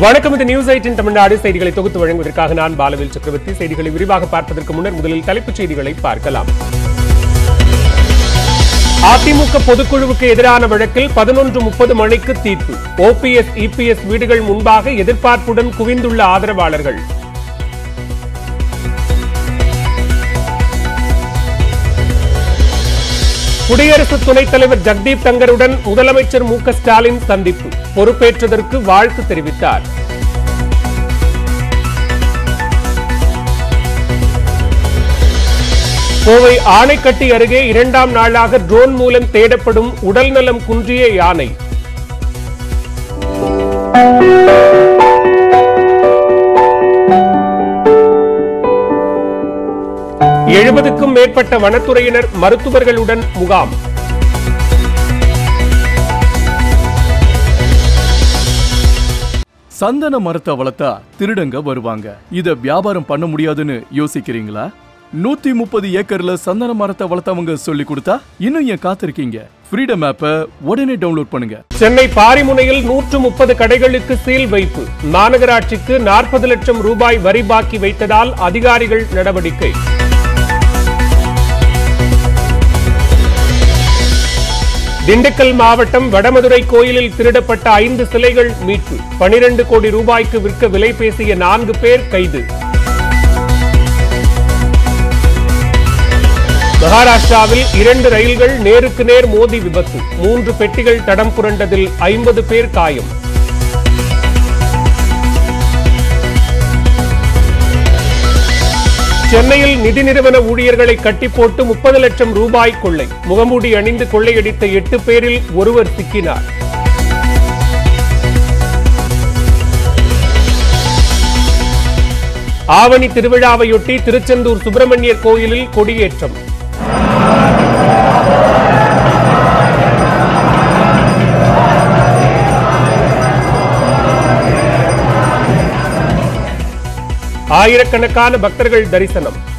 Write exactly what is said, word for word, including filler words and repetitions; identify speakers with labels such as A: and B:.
A: வணக்கம். இது news eighteen Tamil Nadu செய்திகளை தொகுத்து வழங்குவதற்காக நான் பாலவேல் சக்கரவர்த்தி. செய்திகளை விரிவாக பார்ப்பதற்கு முன்னர் முதலில் தலைப்புச் செய்திகளை பார்க்கலாம். அதிமுக பொதுக்குழுவுக்கு எதிரான வழக்கில் பதினொன்று முப்பது மணிக்கு தீர்ப்பு. ஓபிஎஸ் இபிஎஸ் வீடுகள் முன்பாக எதிர்பார்ப்புடன் குவிந்துள்ள ஆதரவாளர்கள். குடியரசு துணைத் தலைவர் ஜக்தீப் தங்கருடன் முதலமைச்சர் மு க ஸ்டாலின் சந்திப்பு. பொறுப்பேற்றதற்கு வாழ்த்து தெரிவித்தார். கோவை ஆனைக்கட்டி அருகே இரண்டாம் நாளாக ட்ரோன் மூலம் தேடப்படும் உடல்நலம் குன்றிய யானை. எழுபதுக்கும் மேற்பட்ட வனத்துறையினர் மருத்துவர்களுடன் முகாம்.
B: சந்தன மரத்தை வளர்த்தா திருடங்க வருவாங்க. இத வியாபாரம் பண்ண முடியாதுன்னு யோசிக்கிறீங்களா? நூத்தி முப்பது ஏக்கர்ல சந்தன மரத்தை வளர்த்தவங்க சொல்லி கொடுத்தா இன்னும் ஏன் காத்திருக்கீங்க? ஃப்ரீடம் ஆப்பை உடனே டவுன்லோட் பண்ணுங்க.
A: சென்னை பாரிமுனையில் நூற்று முப்பது கடைகளுக்கு சீல் வைப்பு. மாநகராட்சிக்கு நாற்பது லட்சம் ரூபாய் வரி பாக்கி வைத்ததால் அதிகாரிகள் நடவடிக்கை. திண்டுக்கல் மாவட்டம் வடமதுரை கோயிலில் திருடப்பட்ட ஐந்து சிலைகள் மீட்பு. பனிரண்டு கோடி ரூபாய்க்கு விற்க விலை பேசிய நான்கு பேர் கைது. மகாராஷ்டிராவில் இரண்டு ரயில்கள் நேருக்கு நேர் மோதி விபத்து. மூன்று பெட்டிகள் தடம் புரண்டதில் ஐம்பது பேர் காயம். சென்னையில் நிதி நிறுவன ஊழியர்களை கட்டி போட்டு முப்பது லட்சம் ரூபாய் கொள்ளை. முகமூடி அணிந்து கொள்ளையடித்த எட்டு பேரில் ஒருவர் சிக்கினார். ஆவணி திருவிழாவையொட்டி திருச்செந்தூர் சுப்பிரமணியர் கோயிலில் கொடியேற்றம். ஆயிரக்கணக்கான பக்தர்கள் தரிசனம்.